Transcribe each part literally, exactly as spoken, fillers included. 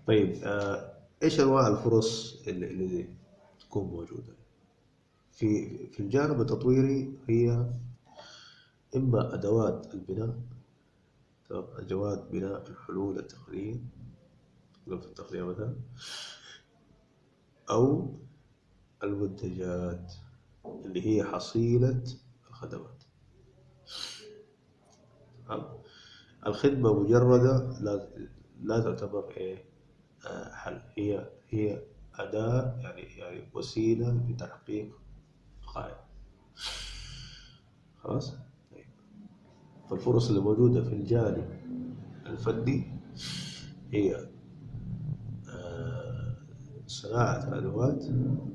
طيب آه ايش انواع الفرص اللي, اللي تكون موجودة في في الجانب التطويري؟ هي اما ادوات البناء، تمام؟ ادوات بناء الحلول التقنية، في التقنية مثلا، او المنتجات اللي هي حصيلة الخدمات. تمام؟ الخدمة مجردة لا لا تعتبر ايه، آه، حل. هي هي أداة، يعني يعني وسيلة لتحقيق غاية. خلاص. طيب. فالفرص اللي موجودة في الجانب الفني هي آه، صناعة الأدوات،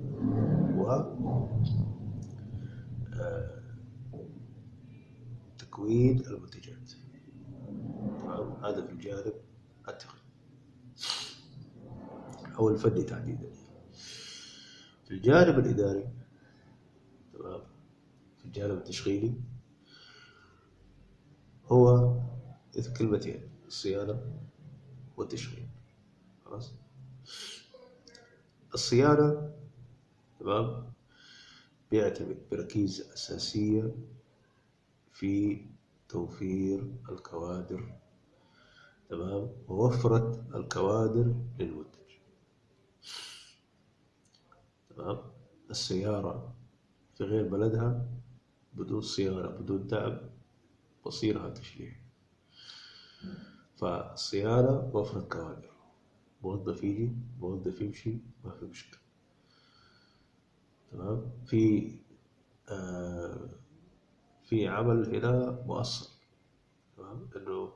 وتكوين المنتجات. تمام؟ هذا في الجانب التقني أو الفني تحديدا. في الجانب الإداري، تمام، في الجانب التشغيلي، هو كلمتين: الصيانة والتشغيل. خلاص. الصيانة، تمام، بيعتمد بركيزة أساسية في توفير الكوادر، تمام، ووفرة الكوادر للمنتج. تمام. السيارة في غير بلدها بدون صيانة بدون دعم مصيرها تشليح. فالصيانة وفرة كوادر، موظف يجي موظف يمشي، ما في مشكلة. تمام. في آه في عمل هنا مؤصل، تمام، انه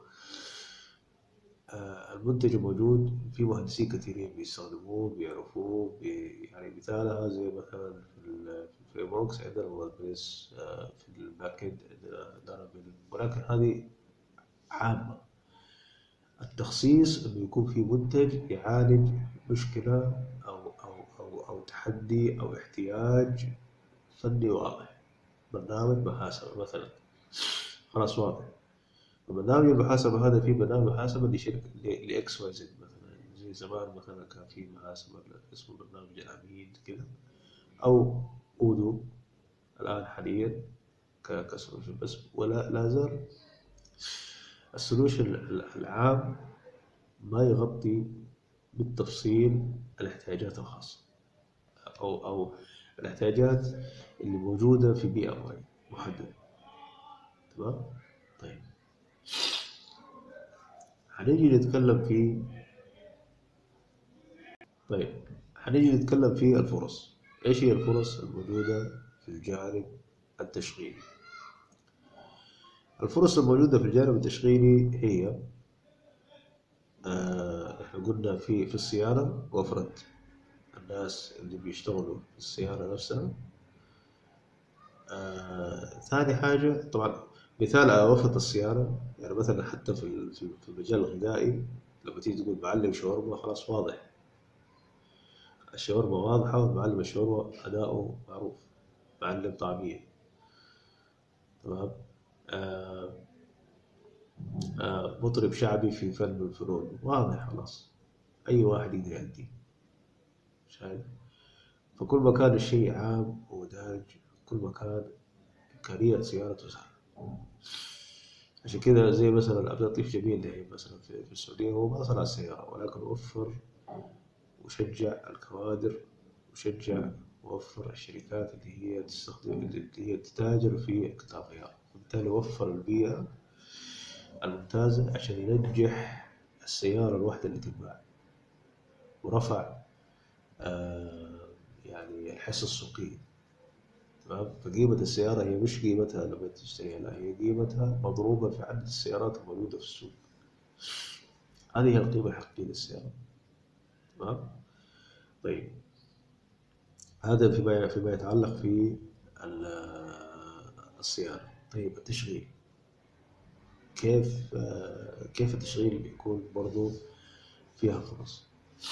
آه، المنتج موجود، في مهندسين كثيرين بيستخدموه بيعرفوه بي يعني مثالها زي مثلا في ال- في الفريم وركس عندنا ووردبريس، آه، في الباك اند عندنا لارافيل. ولكن هذه عامة. التخصيص انه يكون في منتج يعالج مشكلة او او او او تحدي او احتياج فني واضح. برنامج محاسبة مثلا، خلاص واضح. وبرنامج المحاسبة هذا، في برنامج محاسبة لشركة لإكس واي زد مثلا. زي زمان مثلا كان في محاسبة اسمه برنامج الأمين كده، أو أودو الآن حاليا كسولوشن. بس ولا لا زال السولوشن العام ما يغطي بالتفصيل الاحتياجات الخاصة، أو أو الاحتياجات اللي موجودة في بيئة معينة محددة. تمام. طيب، هنيجي نتكلم في طيب هنيجي نتكلم في الفرص. ايش هي الفرص الموجودة في الجانب التشغيلي؟ الفرص الموجودة في الجانب التشغيلي هي آه احنا قلنا في في الصيانة وفرت الناس اللي بيشتغلوا في الصيانة نفسها. آه ثاني حاجة طبعا، مثال على وفرة الصيانة، يعني مثلا حتى في ال- في في المجال الغذائي، لما تيجي تقول معلم شاورما، خلاص واضح. الشاورما واضحة، ومعلم الشاورما أداؤه معروف، معلم طعمية. تمام. آه آه مطرب شعبي في فن من الفنون، واضح خلاص، أي واحد يقدر يأدي. شايف؟ فكل ما كان الشيء عام ودارج، كل ما كان إمكانية صيانته سهلة. عشان كذا زي مثلا أبدا لطيف جميل ده مثلا في, في السعودية، هو ما صنع السيارة ولكن وفر وشجع الكوادر، وشجع ووفر الشركات اللي هي تستخدم اللي هي تتاجر في قطاع الغيار، وبالتالي وفر البيئة الممتازة عشان ينجح السيارة الواحدة اللي تتباع. ورفع آه يعني الحصة السوقية. تمام. فقيمة السيارة هي مش قيمتها لما تشتريها، لا، هي قيمتها مضروبة في عدد السيارات الموجودة في السوق. هذه هي القيمة الحقيقية للسيارة. تمام. طيب، هذا فيما فيما يتعلق في الصيانة. طيب، التشغيل كيف آه كيف التشغيل بيكون برضو فيها فرص؟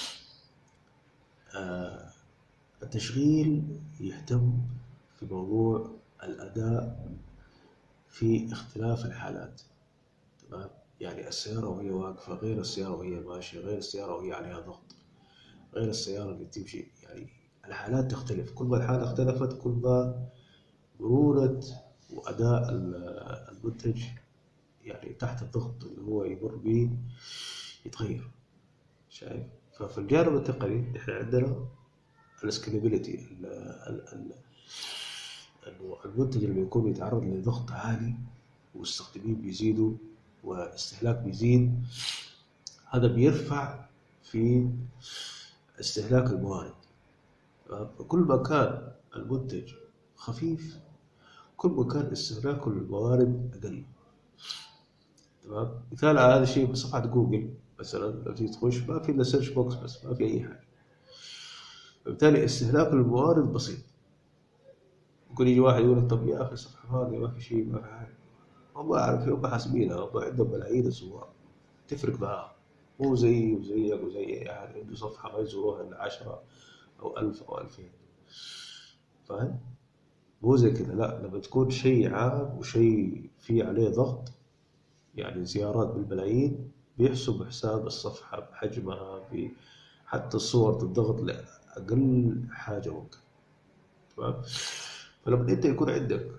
آه التشغيل يهتم في موضوع الأداء في اختلاف الحالات. تمام. يعني السيارة وهي واقفة غير السيارة وهي ماشية، غير السيارة وهي عليها ضغط، غير السيارة اللي بتمشي. يعني الحالات تختلف، كل ما الحالة اختلفت كل ما مرونة وأداء ال- المنتج يعني تحت الضغط اللي هو يمر به يتغير. شايف؟ ففي الجانب التقني احنا عندنا السكيلابيلتي، انه المنتج اللي بيكون بيتعرض لضغط عالي والمستخدمين بيزيدوا واستهلاك بيزيد، هذا بيرفع في استهلاك الموارد. فكل ما كان المنتج خفيف كل ما كان استهلاكه للموارد أقل. تمام. مثال على هذا الشيء بصفحة جوجل مثلا، لو تيجي تخش ما في إلا سيرش بوكس بس، ما في أي حاجة، فبالتالي استهلاك الموارد بسيط. ممكن يجي واحد يقول لك طب يا أخي الصفحة فاضية ما في شيء ما في حاجة. هم عارف هم حاسبينها، هم عندهم ملايين الزوار تفرق معاهم، مو زي وزيك وزي أي أحد عنده صفحة ما يزوروها إلا عشرة أو ألف أو ألفين. فاهم؟ مو زي كده، لا، لما تكون شيء عام وشيء فيه عليه ضغط، يعني زيارات بالملايين، بيحسب حساب الصفحة بحجمها، ب- حتى الصور تضغط لأقل حاجة ممكن. تمام. فلما أنت يكون عندك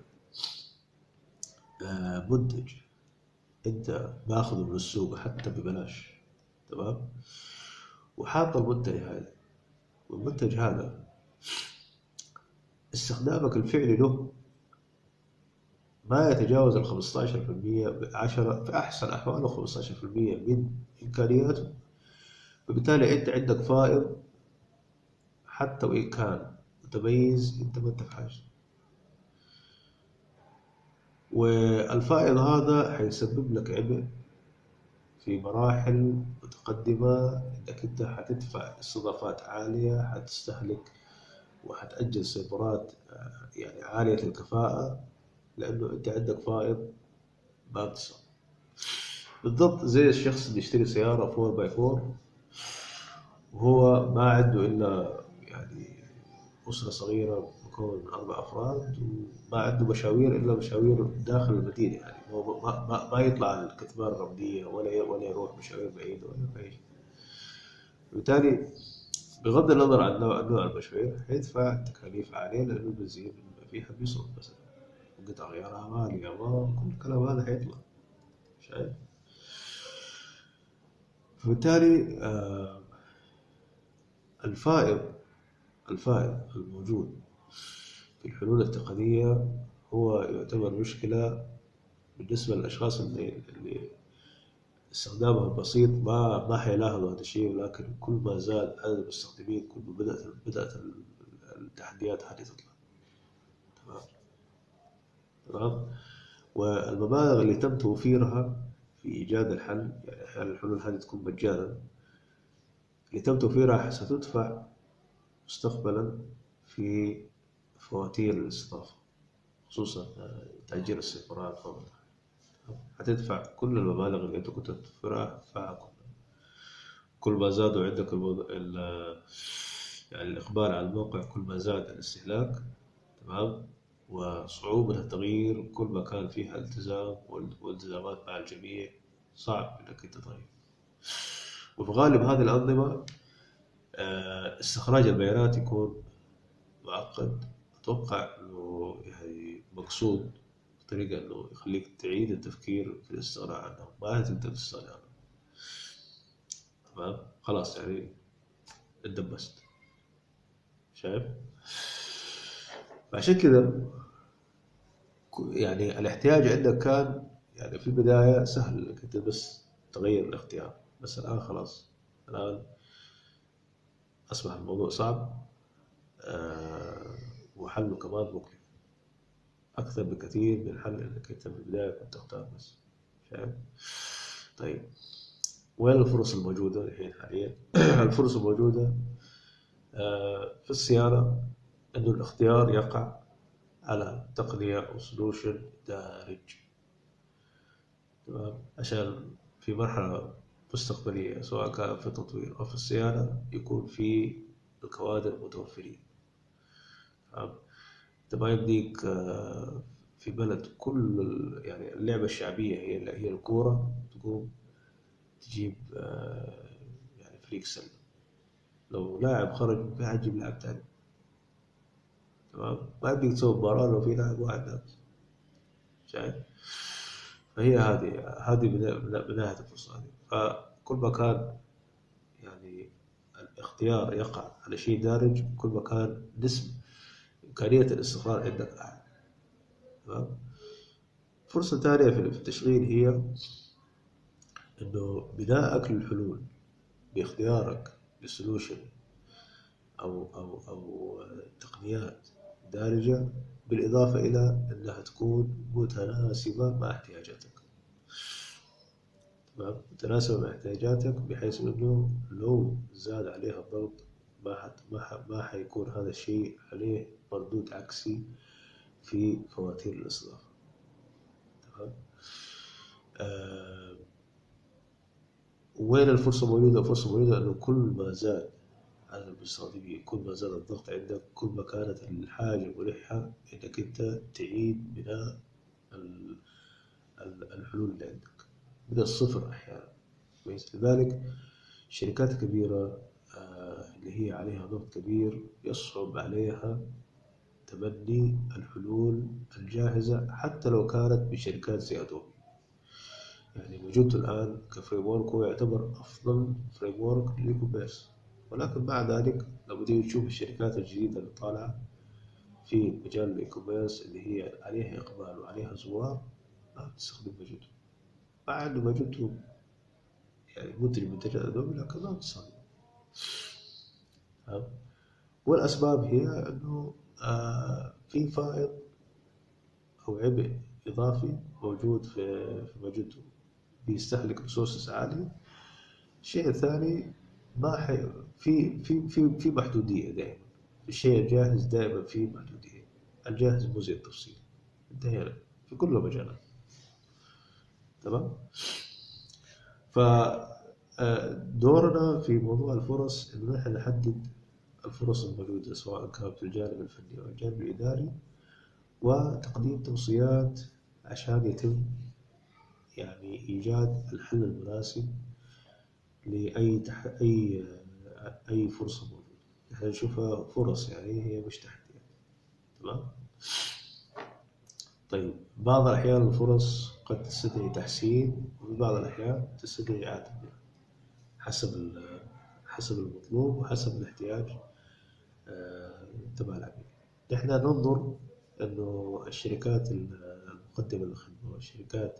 آه، منتج أنت ماخذه من السوق حتى ببلاش، تمام، وحاط المنتج هذا، والمنتج هذا استخدامك الفعلي له ما يتجاوز ال خمستاشر بالمية، عشرة في أحسن أحواله خمستاشر بالمية من إمكانياته، فبالتالي أنت عندك فائض حتى وإن كان متميز أنت ما أنت في حاجة. والفائض هذا حيسبب لك عبء في مراحل متقدمة، إنك أنت حتدفع استضافات عالية، حتستهلك وحتأجل سيرفرات آه، يعني عالية الكفاءة، لأنه أنت عندك فائض ما بتصل. بالضبط زي الشخص اللي يشتري سيارة فور باي فور وهو ما عنده إلا يعني أسرة صغيرة مكون من أربع أفراد، وما عنده مشاوير إلا مشاوير داخل المدينة، يعني هو ما, ما, ما يطلع على الكتمان الرملية ولا ولا يروح مشاوير بعيدة ولا أي شيء. بالتالي بغض النظر عن نوع نوع المشاوير حيدفع تكاليف عالية، لأنه البنزين فيها بيصرف مثلا، وقطع غيارها غالية، وكل الكلام هذا حيطلع. شايف؟ فبالتالي آه، الفائض الفائض الموجود في الحلول التقنية هو يعتبر مشكلة بالنسبة للأشخاص اللي, اللي استخدامهم بسيط، ما ما حيلاحظوا هذا الشيء، ولكن كل ما زاد عدد المستخدمين كل ما بدأت بدأت التحديات هذه تطلع. تمام. تمام. والمبالغ اللي تم توفيرها في إيجاد الحل، يعني أحيانا الحلول هذه تكون مجانا، اللي تم توفيرها ستدفع مستقبلا في فواتير الاستضافة، خصوصا آه، تأجير السفارات. هتدفع كل المبالغ اللي انت كنت تدفعها هتدفعها كلها. كل ما زادوا عندك الموضوع ال- يعني الإقبال على الموقع، كل ما زاد الاستهلاك. تمام. وصعوبة التغيير كل ما كان فيها التزام وال- والتزامات مع الجميع، صعب انك انت تغير. وفي غالب هذه الأنظمة آه، استخراج البيانات يكون معقد. أتوقع إنه يعني مقصود بطريقة إنه يخليك تعيد التفكير في الاستغناء عنه، ما تقدر تستغنى عنه. تمام. خلاص يعني اتدبست. شايف؟ فعشان كذا ك- يعني الاحتياج عندك كان يعني في البداية سهل إنك أنت بس تغير الاختيار، بس الآن خلاص، الآن أصبح الموضوع صعب. آه وحله كمان مكلف أكثر بكثير من حل إنك أنت في البداية كنت تختار بس. شايف؟ طيب، وين الفرص الموجودة الحين حاليا؟ الفرص الموجودة آه، في الصيانة إنه الاختيار يقع على تقنية أو سولوشن دارج. تمام. عشان في مرحلة مستقبلية سواء كان في التطوير أو في الصيانة يكون في الكوادر متوفرين. تمام. أنت ما يمديك آه، في بلد كل ال- يعني اللعبة الشعبية هي هي الكورة تقوم تجيب آه يعني فريق سلة. لو لاعب خرج ما حتجيب لاعب تاني. تمام، ما يمديك تسوي مباراة لو في لاعب واحد ناقص. شايف؟ فهي هذه هذه من من ناحية الفرصة هذه. فكل ما كان يعني الاختيار يقع على شيء دارج، كل ما كان نسبة إمكانية الاستقرار عندك أعلى. تمام. فرصة ثانية في التشغيل هي إنه بناءك للحلول باختيارك للسولوشن أو أو أو تقنيات دارجة، بالإضافة إلى أنها تكون متناسبة مع احتياجاتك. تمام، متناسبة مع احتياجاتك بحيث إنه لو زاد عليها الضغط ما حت ما ح- ما حيكون هذا الشيء عليه مردود عكسي في فواتير الإصلاح. تمام. آه وين الفرصة موجودة؟ الفرصة موجودة إنه كل ما زاد عدد المستخدمين، كل ما زاد الضغط عندك، كل ما كانت الحاجة ملحة إنك أنت تعيد بناء ال- ال- الحلول اللي عندك من الصفر أحيانا. كويس. لذلك الشركات الكبيرة آه، اللي هي عليها ضغط كبير يصعب عليها تبني الحلول الجاهزة حتى لو كانت بشركات زي أدوبي. يعني وجودته الآن كفريم ورك هو يعتبر أفضل فريم ورك للكوبيرس، ولكن مع ذلك لما تيجي تشوف الشركات الجديدة اللي طالعة في مجال الاي كوميرس اللي هي عليها إقبال وعليها زوار، ما بتستخدم ماجنتو، مع إنه ماجنتو يعني منتج منتجات أدوبي لكن ما بتستخدم. تمام؟ والأسباب هي إنه آه في فائض أو عبء إضافي موجود في في ماجنتو بيستهلك ريسورسز عالية. الشيء الثاني ما حي... في في في في محدودية دائما. الشيء الجاهز دائما فيه محدودية. الجاهز مو زي التفصيل. انتهينا في كل المجالات. تمام. ف آه، دورنا في موضوع الفرص انه نحن نحدد الفرص الموجودة سواء كانت في الجانب الفني او الجانب الاداري، وتقديم توصيات عشان يتم يعني ايجاد الحل المناسب لأي تح... أي أي فرصة موجودة. احنا نشوفها فرص، يعني هي مش تحديات. تمام. طيب بعض الأحيان الفرص قد تستدعي تحسين، وفي بعض الأحيان تستدعي إعادة بناء حسب ال- حسب المطلوب وحسب الاحتياج آه، تبع العميل. نحن ننظر إنه الشركات المقدمة للخدمة والشركات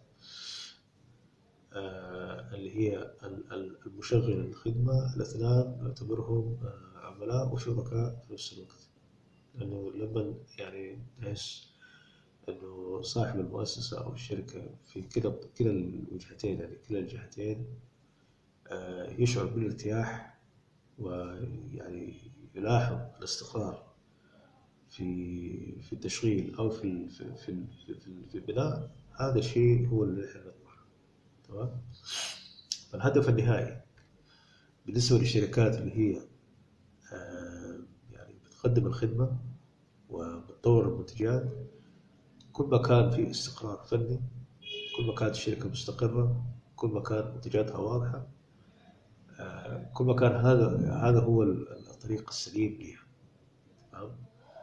آه، اللي هي ال- ال- المشغل للخدمة، الاثنان نعتبرهم آه، عملاء وشركاء في نفس الوقت. لأنه لما يعني تحس إنه صاحب المؤسسة أو الشركة في كلا كلا الوجهتين، يعني كلا الجهتين آه، يشعر بالارتياح ويعني يلاحظ الاستقرار في في التشغيل أو في ال- في في في, في, في البناء، هذا الشيء هو اللي نحن نطمح. تمام. فالهدف النهائي بالنسبة للشركات اللي هي آه، يعني بتقدم الخدمة وبتطور المنتجات، كل ما كان في استقرار فني، كل ما كانت الشركة مستقرة، كل ما كانت منتجاتها واضحة، آه، كل ما كان هذا هذا هو الطريق السليم لها. تمام.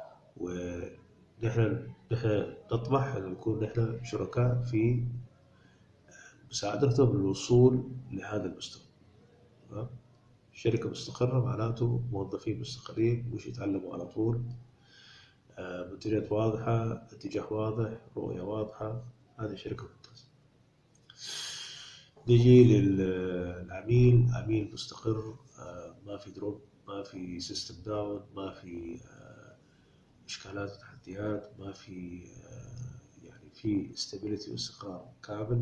ونحن نحن نطمح أن نكون نحن شركاء في مساعدتهم للوصول لهذا المستوى. تمام. شركة مستقرة معناته موظفين مستقرين مش يتعلموا على طول، آه، منتجات واضحة، اتجاه واضح، رؤية واضحة، هذه شركة ممتازة. نجي للعميل، عميل مستقر، آه، ما في دروب، ما في سيستم داون، ما في آه، إشكالات وتحديات، ما في آه، يعني في استابيليتي واستقرار كامل.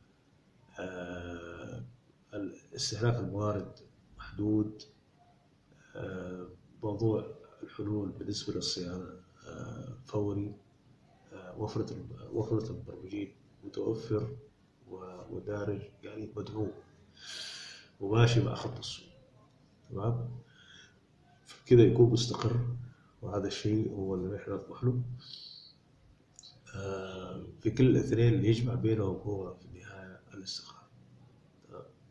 آه، استهلاك الموارد محدود. آه، موضوع الحلول بالنسبة للصيانة آه، فوري. آه، وفرة وفرة المبرمجين متوفر ودارج، يعني مدعوم وماشي مع خط السوق. تمام. كده يكون مستقر، وهذا الشيء هو اللي نحن نطمح له. آه، في كل الاثنين اللي يجمع بينهم هو في النهاية الاستقرار.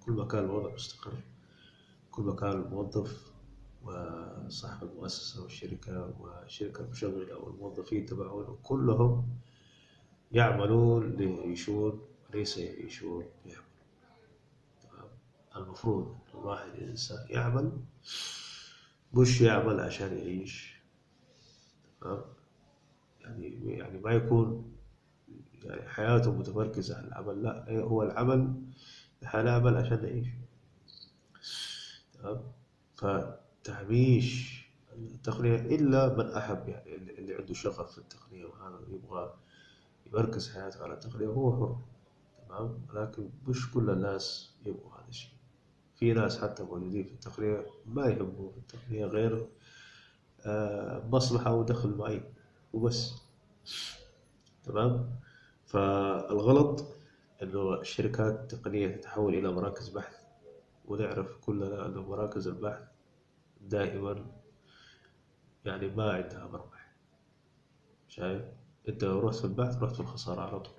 كل ما كان الوضع مستقر، كل ما كان الموظف وصاحب المؤسسة والشركة والشركة المشغلة والموظفين تبعهم كلهم يعملون ليعيشون وليس يعيشون ليعملون. تمام؟ المفروض الواحد الإنسان يعمل، مش يعمل عشان يعيش. تمام؟ يعني يعني ما يكون يعني حياته متمركزة على العمل، لا، هو العمل هنعمل عشان نعيش. تمام؟ فتهميش التقنية إلا من أحب، يعني اللي اللي عنده شغف في التقنية وهذا يبغى يمركز حياته على التقنية هو حر. تمام؟ لكن مش كل الناس يبغوا هذا الشيء. في ناس حتى موجودين في التقنية ما يهموا في التقنية غير آه، مصلحة ودخل معين وبس. تمام؟ فالغلط إنه الشركات التقنية تتحول إلى مراكز بحث، ونعرف كلنا أن مراكز البحث دائما يعني ما عندها مربح. شايف؟ أنت لو رحت في البحث رحت في الخسارة على طول.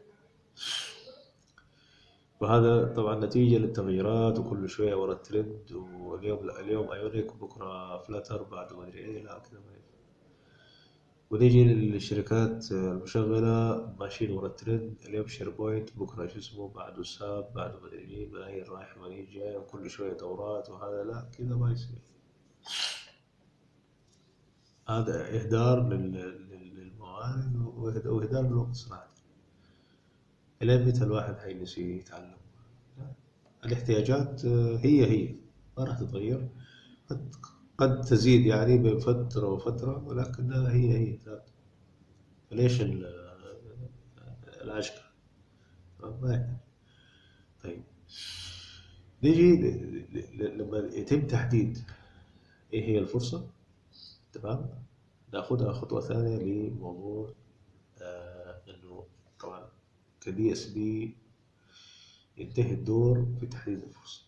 وهذا طبعا نتيجة للتغييرات، وكل شوية ورا الترند، واليوم اليوم ايونيك وبكرة فلاتر بعد ما ادري ايه، لا كذا ما ينفع. ونيجي للشركات المشغلة ماشيين ورا الترند، اليوم شير بوينت بكرة شو اسمه بعده ساب بعده ما ادري مين ملاهي رايح ملاهي جاي وكل شوية دورات، وهذا لا كذا ما يصير. هذا إهدار لل- لل- للموارد وإهد- وإهدار للوقت صراحة. إلى متى الواحد حيجلس يتعلم؟ لا. الاحتياجات آه، هي هي ما راح تتغير. قد قد تزيد يعني بين فترة وفترة، ولكنها هي هي ذات. فليش ال- العجقة؟ ما يحتاج. طيب، نيجي ل- ل- ل- لما يتم تحديد ايه هي الفرصة. تمام؟ ناخدها خطوة ثانية لموضوع آه انه طبعا كدي اس بي ينتهي الدور في تحديد الفرصة.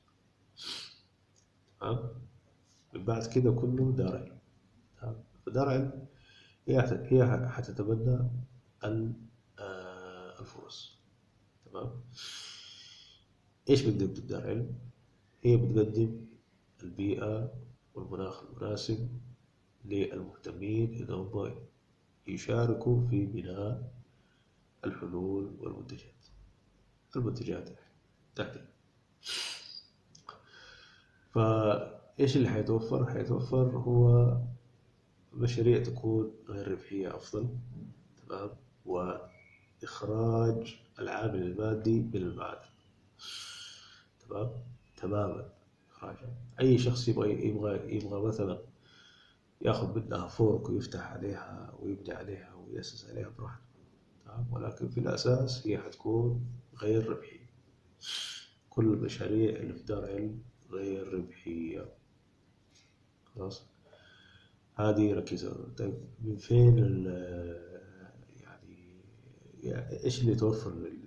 تمام؟ من بعد كده كله دار علم. تمام؟ فدار علم هي هت- هي هتتبنى ال- آه، الفرص. تمام؟ ايش بتقدم دار علم؟ هي بتقدم البيئة والمناخ المناسب للمهتمين إن هم يشاركوا في بناء الحلول والمنتجات. المنتجات تحديدا. فإيش اللي حيتوفر؟ حيتوفر هو مشاريع تكون غير ربحية أفضل. تمام؟ وإخراج العامل المادي من المعادن. تمام؟ تماما إخراجه. أي شخص يبغى يبغى يبغى مثلا ياخذ منها فورك ويفتح عليها ويبني عليها ويأسس عليها براحته. تمام؟ ولكن في الأساس هي حتكون غير ربحية. كل المشاريع اللي في دار علم غير ربحية. خلاص؟ هذه ركيزة. طيب من فين ال يعني يعني ايش اللي يتوفر لل-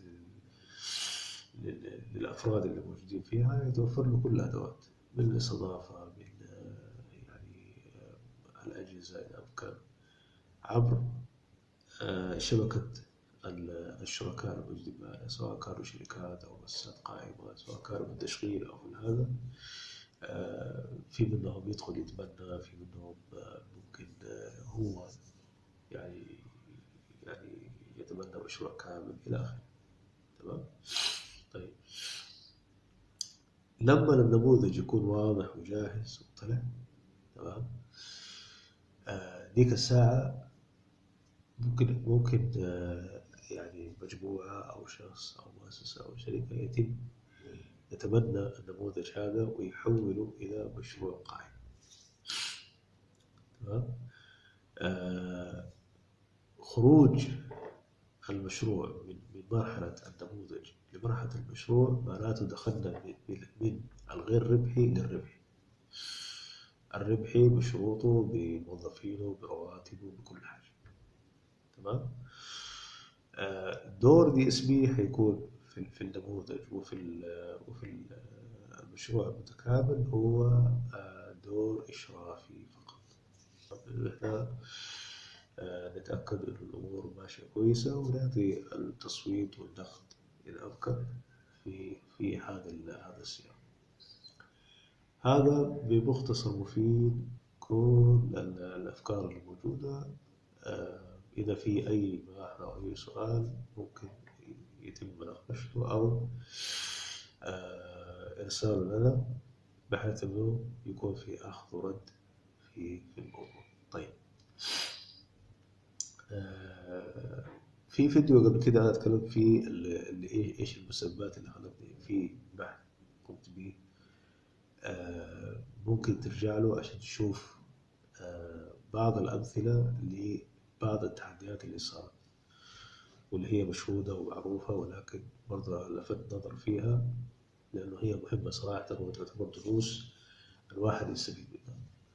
لل- للأفراد اللي موجودين فيها؟ يتوفر له كل الأدوات، من الاستضافة، من يعني الأجهزة إذا أمكن، عبر آه، شبكة ال- الشركاء الموجودين معنا، سواء كانوا شركات أو مؤسسات قائمة، سواء كانوا في التشغيل أو في هذا. آه، في منهم يدخل يتبنى، في منهم آه، ممكن آه، هو يعني يعني يتبنى مشروع كامل إلى آخره. تمام؟ طيب، لما النموذج يكون واضح وجاهز وطلع، تمام، آه، ديك الساعة ممكن ممكن آه، يعني مجموعة أو شخص أو مؤسسة أو شركة يتم يتبنى النموذج هذا ويحوله إلى مشروع قائم. تمام؟ آه، خروج المشروع من من مرحلة النموذج لمرحلة المشروع معناته دخلنا من من- من الغير ربحي للربحي. الربحي بشروطه بموظفينه برواتبه بكل حاجة. تمام؟ آه، دور دي اس بي حيكون في في النموذج وفي ال- وفي ال- المشروع المتكامل هو آه، دور إشرافي فقط. إحنا آه، نتأكد إن الأمور ماشية كويسة ونعطي التصويت والنقد إذا أمكن. في في هذا هذا السياق. هذا بمختصر مفيد كل الأفكار الموجودة. إذا في أي ملاحظة أو أي سؤال ممكن يتم مناقشته أو إرساله لنا بحيث إنه يكون في أخذ ورد في في الموضوع. طيب، في فيديو قبل كده أنا اتكلمت فيه اللي إيش المسببات اللي خلتني في بحث قمت به، ممكن ترجع له عشان تشوف بعض الأمثلة لبعض التحديات اللي صارت واللي هي مشهودة ومعروفة، ولكن برضه لفت نظر فيها لأنه هي مهمة صراحة وتعتبر دروس الواحد يستفيد منها.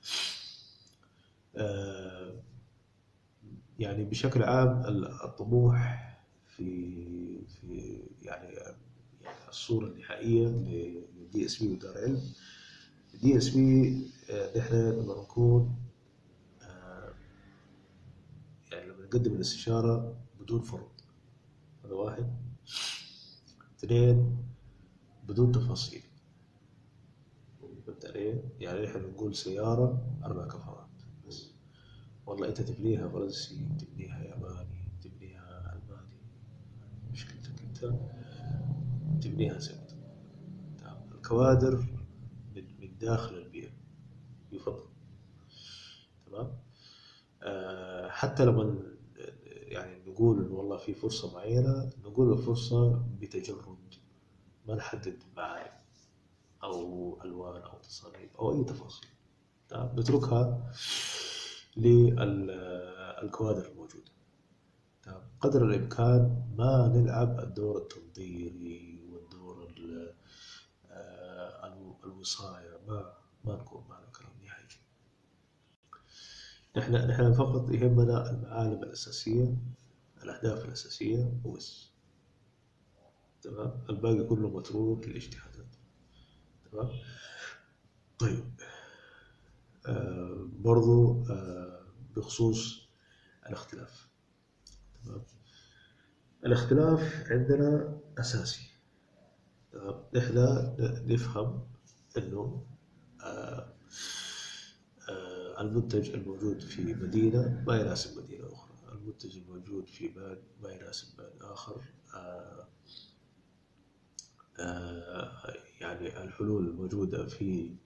يعني بشكل عام الطموح في في يعني يعني الصورة النهائية لدي اس بي ودار علم. دي اس بي نحن لما نكون يعني لما نقدم الاستشارة بدون فرض، هذا واحد. اثنين، بدون تفاصيل. يعني نحن نقول سيارة أربع كفرات بس، والله أنت تبنيها فرنسي، تبنيها ياباني، تبنيها ألماني، مشكلتك أنت تبنيها زبدة. الكوادر من من داخل البيئة يفضل. تمام. أه حتى لما يعني نقول إنه والله في فرصة معينة، نقول الفرصة بتجرد، ما نحدد معايير أو ألوان أو تصاميم أو أي تفاصيل. تمام. نتركها للكوادر الموجودة. تمام. قدر الإمكان ما نلعب الدور التنظيري والدور الوصاية، ما ما نكون معنا كلام نهائي. نحن نحن فقط يهمنا المعالم الأساسية، الأهداف الأساسية وبس. تمام. الباقي كله متروك للاجتهادات. تمام. طيب، آه برضو آه بخصوص الاختلاف. تمام. الاختلاف عندنا أساسي. تمام. نحن نفهم إنه آه آه المنتج الموجود في مدينة ما يناسب مدينة أخرى، المنتج الموجود في بلد ما يناسب بلد آخر. آه آه يعني الحلول الموجودة في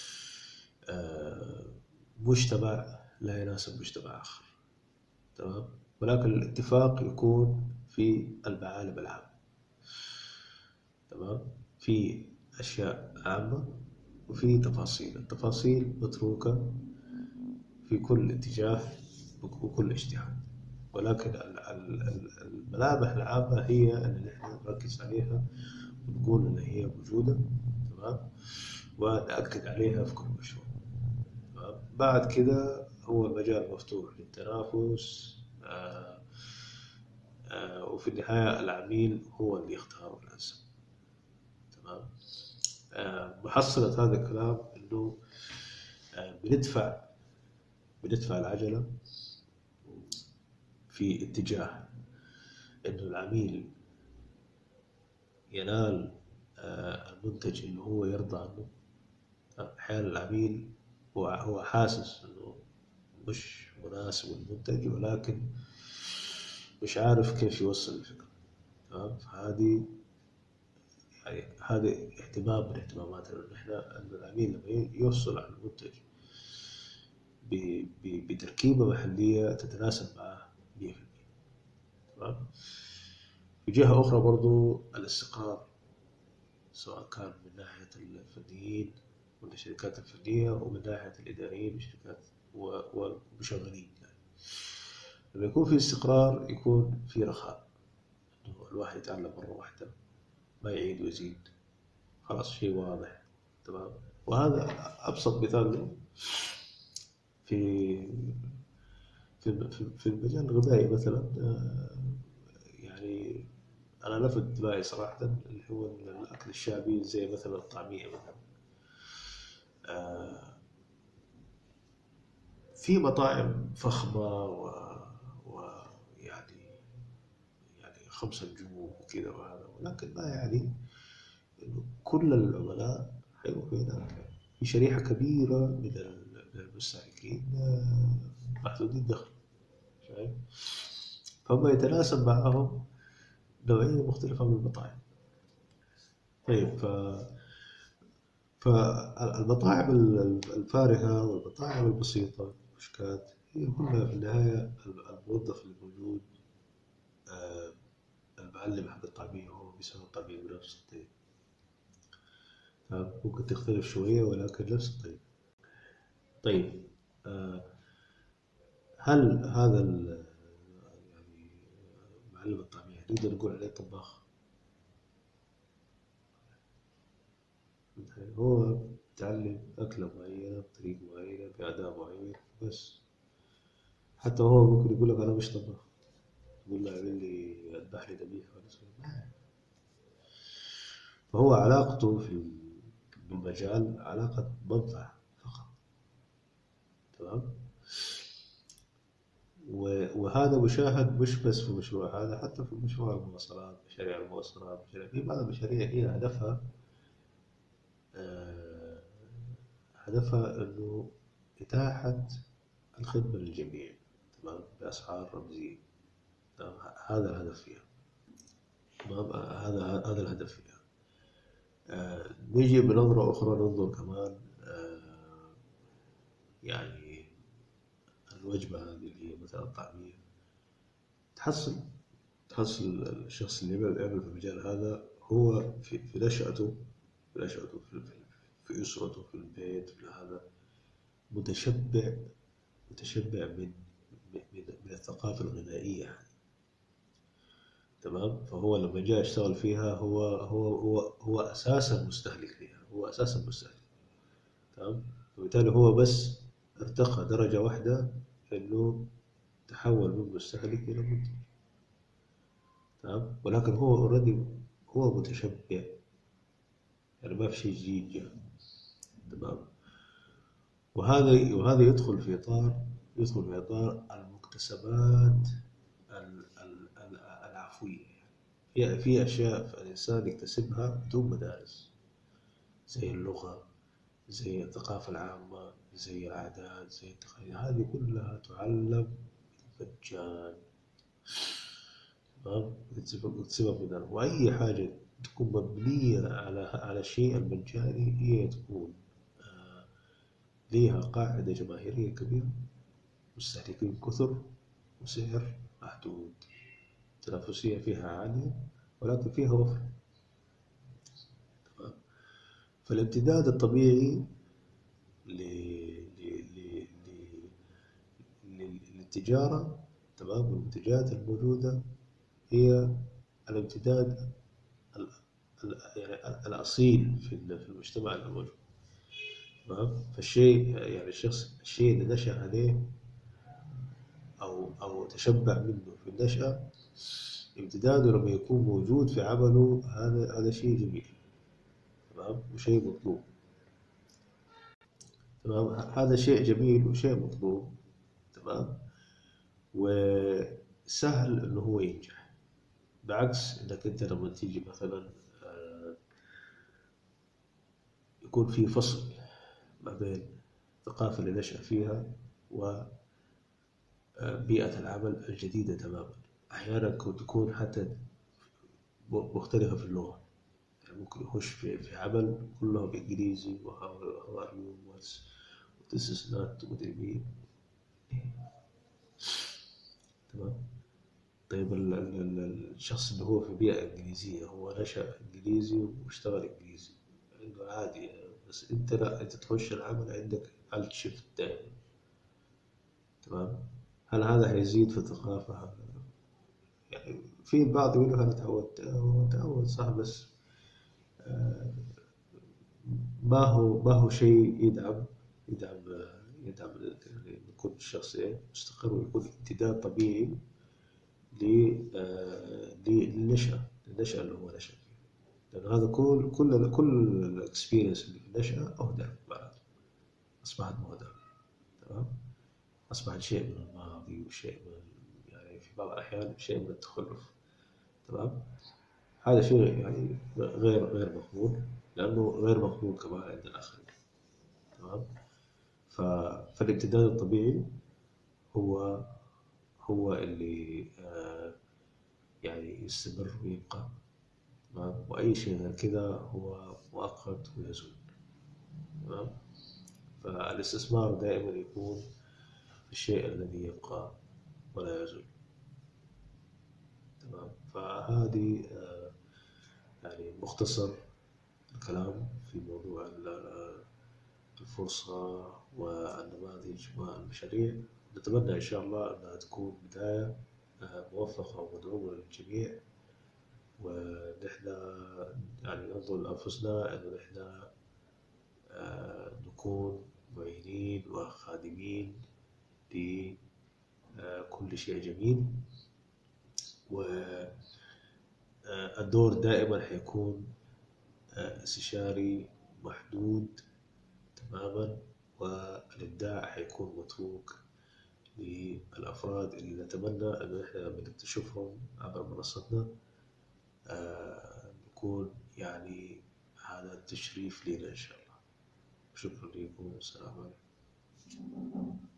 آه مجتمع لا يناسب مجتمع آخر. تمام. ولكن الاتفاق يكون في المعالم العامة. تمام. في أشياء عامة وفي تفاصيل. التفاصيل متروكة في كل اتجاه وكل اجتهاد، ولكن الملامح العامة هي اللي نحن نركز عليها ونقول إن هي موجودة. تمام. ونأكد عليها في كل مشروع. تمام. بعد كده هو المجال مفتوح للتنافس. آه آه وفي النهاية العميل هو اللي يختار الأنسب. تمام. آه محصلة هذا الكلام إنه آه بندفع بندفع العجلة في اتجاه إنه العميل ينال آه المنتج اللي هو يرضى عنه. أحيانا العميل هو هو حاسس إنه مش مناسب المنتج، ولكن مش عارف كيف يوصل الفكرة. تمام. فهذه يعني هذا اهتمام من اهتماماتنا، إن إحنا إن العميل لما يوصل على المنتج بتركيبة محلية تتناسب معه مية في المية. تمام. في جهة أخرى برضو الاستقرار، سواء كان من ناحية الفنيين والشركات الفنية ومن ناحية الإداريين والشركات والمشغلين. يعني لما يكون في استقرار يكون في رخاء، إنه الواحد يتعلم مرة واحدة ما يعيد ويزيد، خلاص شيء واضح. تمام. وهذا أبسط مثال له في في في المجال الغذائي مثلا. يعني أنا لفت انتباهي صراحة اللي هو الأكل الشعبي زي مثلا الطعمية مثلا. في مطاعم فخمة ويعني يعني خمسة نجوم وكذا وهذا، ولكن ما يعني إنه كل العملاء حيروحوا هناك. في شريحة كبيرة من المستهلكين محدودي الدخل، شايف؟ فهم يتناسب معهم نوعية مختلفة من المطاعم. طيب ف فالمطاعم الفارهة والمطاعم البسيطة كشكات هي كلها في النهاية الموظف اللي موجود، آه، المعلم حق الطعمية هو بيسوي الطعمية بنفس الطريقة. ممكن تختلف شوية ولكن نفس الطريقة. طيب آه، هل هذا يعني معلم الطعمية نقدر نقول عليه طباخ؟ هو تعلم أكلة معينة بطريقة معينة بأداء معين بس. حتى هو ممكن يقول لك أنا مش طباخ، يقول له اعمل لي اذبح لي ذبيحة ولا شيء. فهو علاقته في بالمجال علاقة منفعة فقط. تمام. وهذا مشاهد مش بس في مشروع هذا، حتى في مشروع المواصلات، مشاريع المواصلات، مشاريع في بعض المشاريع هي هدفها آه، هدفها انه اتاحة الخدمة للجميع، تمام، بأسعار رمزية. تمام؟ هذا الهدف فيها. تمام. هذا هذا الهدف فيها. آه، نيجي بنظرة أخرى ننظر كمان آه، يعني الوجبة هذه اللي هي مثلا الطعمية، تحصل تحصل الشخص اللي يعمل يعمل في المجال هذا هو في, في نشأته في نشأته في, في, في أسرته في البيت في هذا متشبع متشبع من من, من الثقافة الغذائية يعني. تمام. فهو لما جاء اشتغل فيها هو هو هو هو أساسا مستهلك فيها، هو أساسا مستهلك. تمام. وبالتالي هو بس ارتقى درجة واحدة إنه تحول من مستهلك إلى منتج. تمام. ولكن هو اوريدي هو متشبع، يعني ما في شيء جديد جاء. تمام. وهذا وهذا يدخل في إطار يدخل في إطار المكتسبات ال- ال- ال- العفوية. في في أشياء الإنسان يكتسبها بدون مدارس، زي اللغة، زي الثقافة العامة، زي العادات، زي التقاليد، هذه كلها تعلم مجان. تمام. بتكتسبها من الأرض. وأي حاجة تكون مبنية على على الشيء المجاني هي تكون آه، ليها قاعدة جماهيرية كبيرة، مستهلكين كثر، وسعر محدود، التنافسية فيها عالية ولكن فيها وفر. تمام. فالامتداد الطبيعي ل... ل... ل... ل... للتجارة، تمام، والمنتجات الموجودة هي الامتداد ال- ال- يعني الأصيل في ال- في المجتمع الموجود. تمام. فالشيء يعني الشخص الشيء اللي نشأ عليه أو أو تشبع منه في النشأة، امتداده لما يكون موجود في عمله هذا هذا شيء جميل. تمام. وشيء مطلوب. تمام. هذا شيء جميل وشيء مطلوب. تمام. وسهل إنه هو ينجح، بعكس إنك أنت لما تيجي مثلا آه، يكون في فصل ما بين الثقافة اللي نشأ فيها وبيئة العمل الجديدة تماما. أحيانا تكون حتى مختلفة في اللغة، يعني ممكن يخش في, في عمل كله بإنجليزي وهاو ار يو واتس وتس از نوت مدري مين. تمام. طيب ال- ال- ال- الشخص اللي هو في بيئة إنجليزية، هو نشأ إنجليزي واشتغل إنجليزي، عنده عادي يعني. بس أنت لا، أنت تخش العمل عندك الت شيفت دائما. تمام. هل هذا هيزيد في الثقافة؟ يعني في البعض يقول لك أنا تعودت، هو تعود صح، بس ما هو ما هو شيء يدعم يدعم يدعم يعني يكون الشخص إيه مستقر ويكون امتداد طبيعي ل- آه، للنشأة للنشأة اللي هو نشأ فيها. لأن هذا كل كل كل الاكسبيرينس اللي في النشأة أهدر معناته، أصبحت مهدرة. تمام. أصبحت شيء من الماضي وشيء من يعني في بعض الأحيان شيء من التخلف. تمام. هذا شيء يعني غير غير مقبول، لأنه غير مقبول كمان عند الآخرين. تمام. ف... فالامتداد الطبيعي هو هو اللي آه يعني يستمر ويبقى. تمام. وأي شيء غير كده هو مؤقت ويزول. تمام. فالاستثمار دائما يكون في الشيء الذي يبقى ولا يزول. تمام. فهذه آه يعني مختصر الكلام في موضوع ال- الفرصة والنماذج والمشاريع. نتمنى إن شاء الله أنها تكون بداية آه، موفقة ومدعومة للجميع، ونحن يعني ننظر لأنفسنا أنه نحن آه، نكون معينين وخادمين لكل شيء جميل. والدور دائما حيكون آه، استشاري محدود تماما، والإبداع حيكون متروك للأفراد اللي نتمنى أن إحنا بنكتشفهم عبر منصتنا. آه، نكون يعني هذا التشريف لنا إن شاء الله. شكرا لكم والسلام عليكم.